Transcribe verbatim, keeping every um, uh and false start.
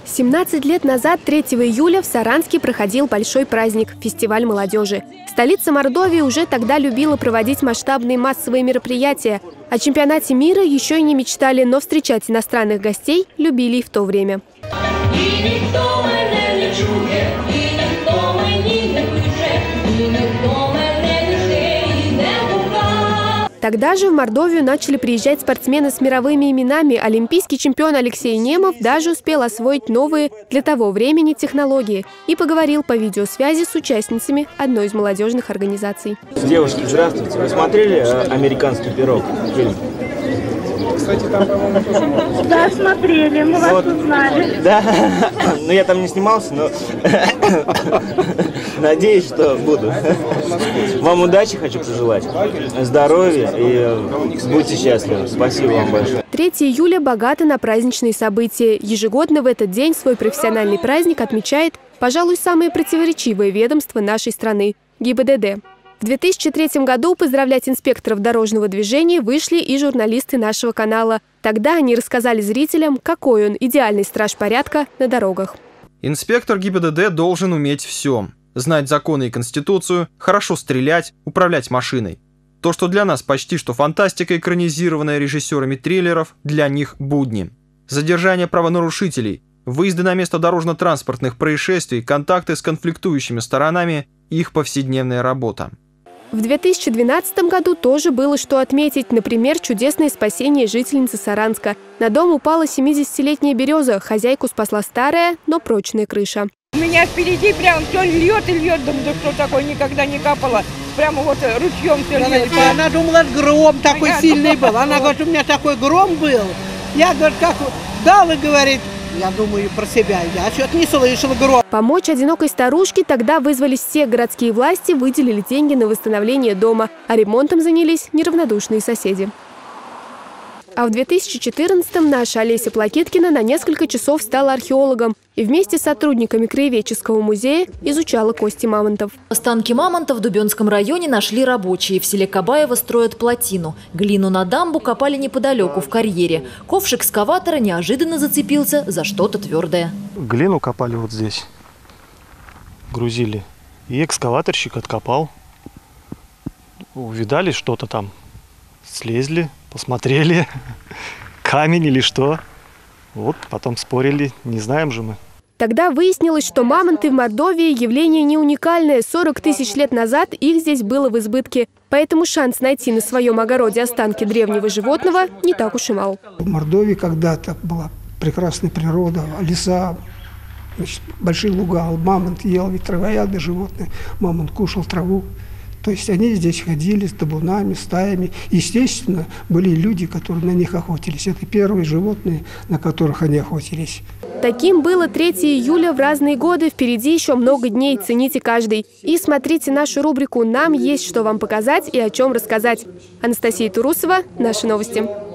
семнадцать лет назад, третьего июля, в Саранске проходил большой праздник – фестиваль молодежи. Столица Мордовии уже тогда любила проводить масштабные массовые мероприятия. О чемпионате мира еще и не мечтали, но встречать иностранных гостей любили и в то время. Тогда же в Мордовию начали приезжать спортсмены с мировыми именами. Олимпийский чемпион Алексей Немов даже успел освоить новые для того времени технологии и поговорил по видеосвязи с участницами одной из молодежных организаций. Девушки, здравствуйте. Вы смотрели «Американский пирог» фильм? Кстати, там, по-моему, тоже можно. Да, смотрели, мы вас Вот. узнали. Да, ну я там не снимался, но надеюсь, что буду. Вам удачи хочу пожелать, здоровья и будьте счастливы. Спасибо вам большое. третьего июля богато на праздничные события. Ежегодно в этот день свой профессиональный праздник отмечает, пожалуй, самое противоречивое ведомство нашей страны – ГИБДД. В две тысячи третьем году поздравлять инспекторов дорожного движения вышли и журналисты нашего канала. Тогда они рассказали зрителям, какой он идеальный страж порядка на дорогах. Инспектор ГИБДД должен уметь все. Знать законы и конституцию, хорошо стрелять, управлять машиной. То, что для нас почти что фантастика, экранизированная режиссерами триллеров, для них будни. Задержание правонарушителей, выезды на место дорожно-транспортных происшествий, контакты с конфликтующими сторонами – их повседневная работа. В две тысячи двенадцатом году тоже было что отметить. Например, чудесное спасение жительницы Саранска. На дом упала семидесятилетняя береза. Хозяйку спасла старая, но прочная крыша. У меня впереди прям все льет и льет. Думаю, да что такое, никогда не капало. Прямо вот ручьем все льет. Она думала, гром такой а сильный был. Она говорит, у меня такой гром был. Я, говорю, как да, вы, говорит, я думаю про себя. Я что-то не слышал гром. Помочь одинокой старушке тогда вызвались все городские власти, выделили деньги на восстановление дома, а ремонтом занялись неравнодушные соседи. А в две тысячи четырнадцатом наша Олеся Плакиткина на несколько часов стала археологом и вместе с сотрудниками Краеведческого музея изучала кости мамонтов. Останки мамонта в Дубенском районе нашли рабочие. В селе Кабаево строят плотину. Глину на дамбу копали неподалеку, в карьере. Ковш экскаватора неожиданно зацепился за что-то твердое. Глину копали вот здесь, грузили. И экскаваторщик откопал. Увидали что-то там, слезли. Посмотрели, камень или что. Вот, потом спорили, не знаем же мы. Тогда выяснилось, что мамонты в Мордовии явление не уникальное. сорок тысяч лет назад их здесь было в избытке. Поэтому шанс найти на своем огороде останки древнего животного не так уж и мал. В Мордовии когда-то была прекрасная природа, леса, значит, большие луга. Мамонт ел, ведь травоядные животные. Мамонт кушал траву. То есть они здесь ходили с табунами, стаями. Естественно, были люди, которые на них охотились. Это первые животные, на которых они охотились. Таким было третьего июля в разные годы. Впереди еще много дней. Цените каждый. И смотрите нашу рубрику «Нам есть что вам показать и о чем рассказать». Анастасия Турусова, «Наши новости».